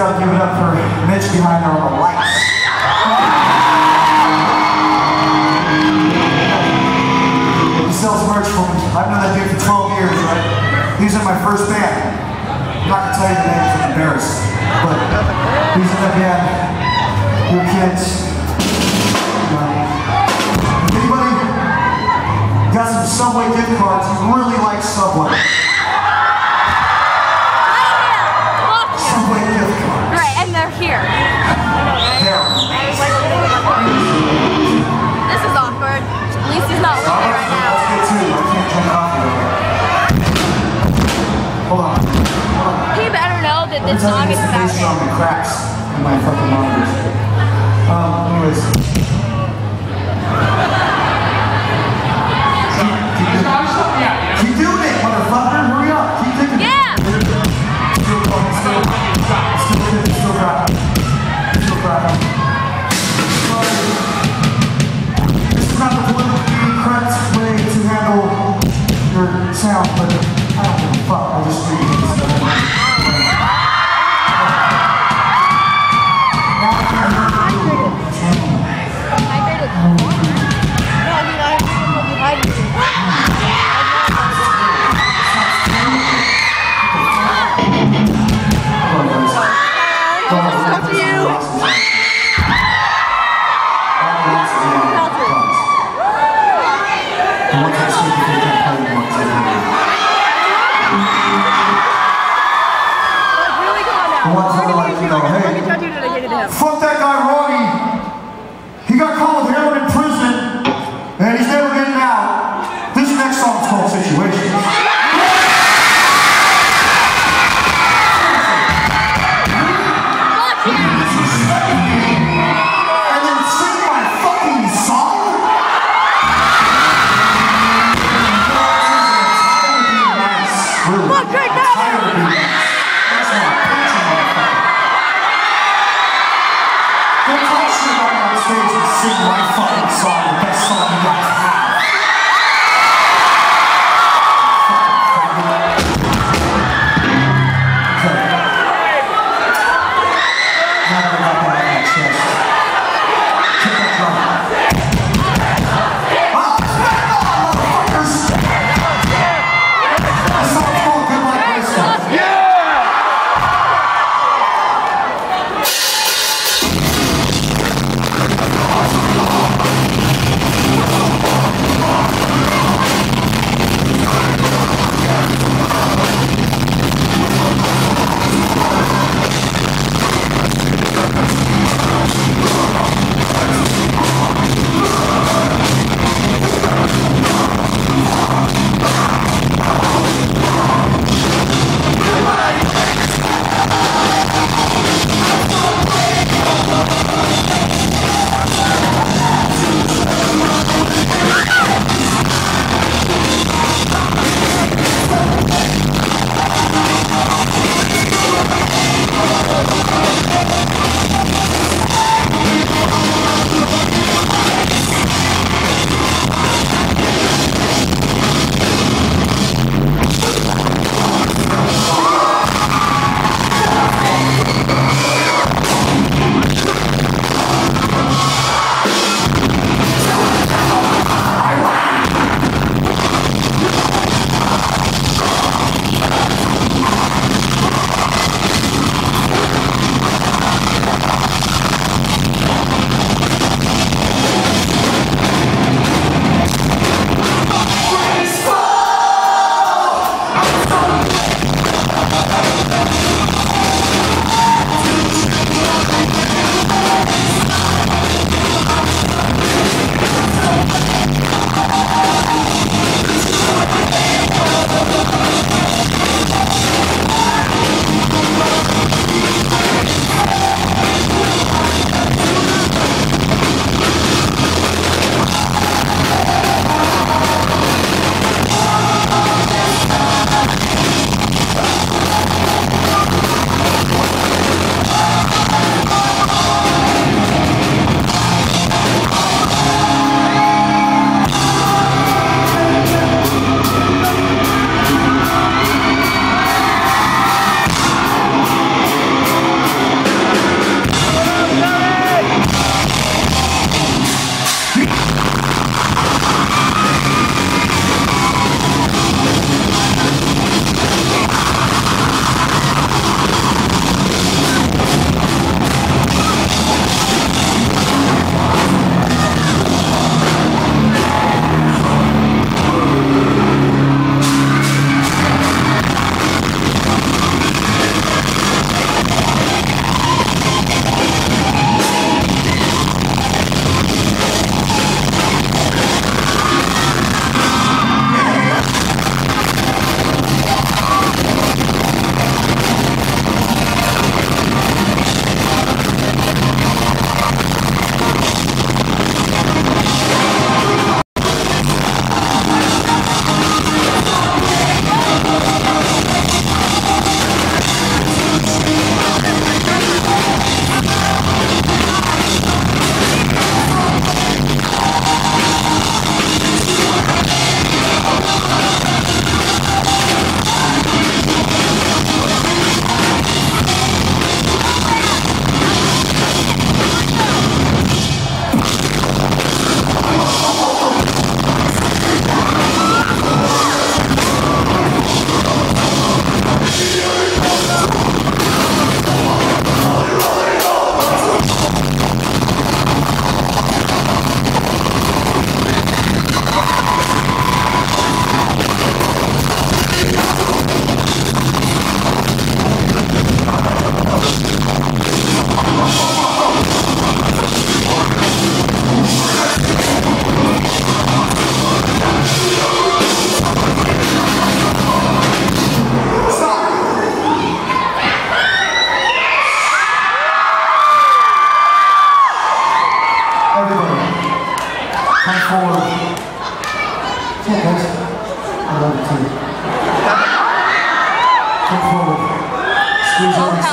gotta give it up for Mitch behind there on the lights. He sells merch for me. I've known that dude for 12 years, right? He's in my first band. I'm not gonna tell you the name because I'm embarrassed, but he's in that band. Your kids. Anybody got some Subway gift cards? He really likes Subway. Subway gift cards. Right, and they're here. Here. This is awkward. At least he's not looking right now. That's good too. I can't drink coffee over here. Hold on. He better know that this song is about him. The cracks in my fucking monitors. Anyways. Keep doing it, motherfucker. Hurry up. Keep thinking. Yeah. Still going. Still driving. Still driving. This is not the politically correct way to handle your sound, but I don't give a fuck. I just do this. Fuck that guy, Ronnie. He got caught with heroin in prison, and he's never getting out. This next song's called Situation. And then sing my fucking song? Look right now. That's not a picture, motherfucker.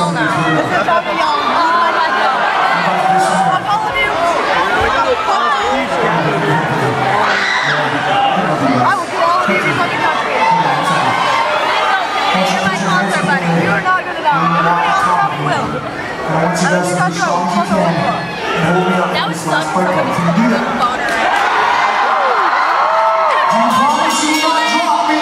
yell now. This is time to yell. Fuck all of you. I will kill all of you if you fucking touch me. You're my concert buddy. You are not gonna die. Everybody else probably will. I want you guys to be strong as you can and hold me up in this last breakup. Can you do that? Do you promise you will not drop me?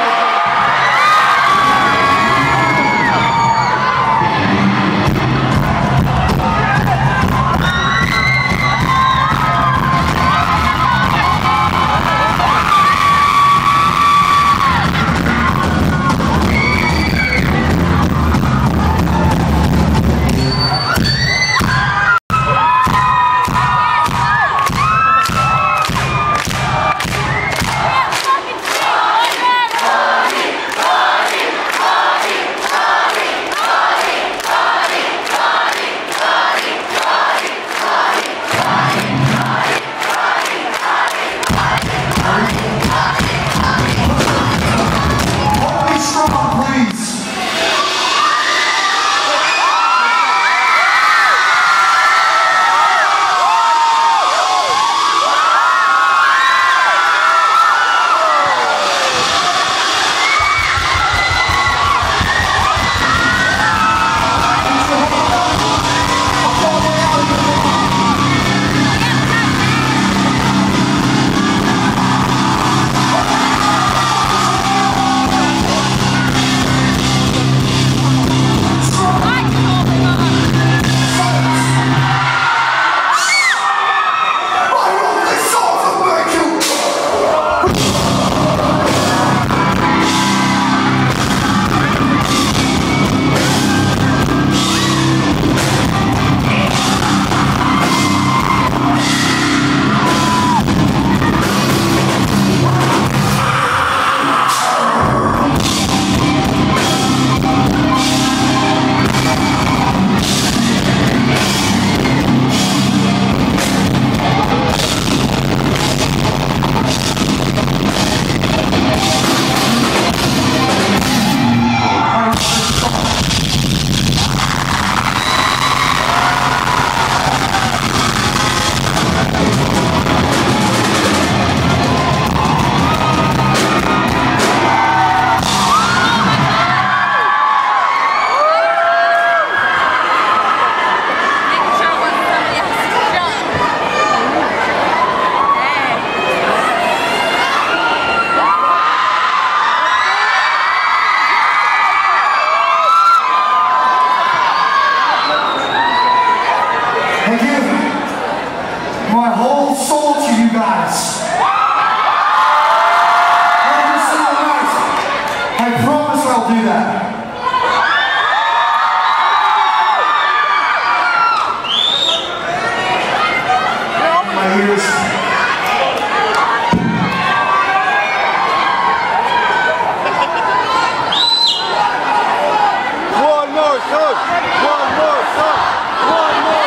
My whole soul to you guys. Every single night. I promise I'll do that. My ears. One more song. One more song. One more.